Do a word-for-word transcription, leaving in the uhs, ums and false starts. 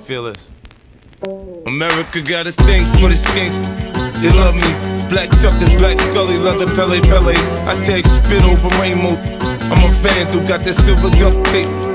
Feel this. America got a thing for the skinks. They love me. Black Chuckers, Black Scully, leather Pele Pele. I take spit over rainbow. I'm a fan who got that silver duct tape.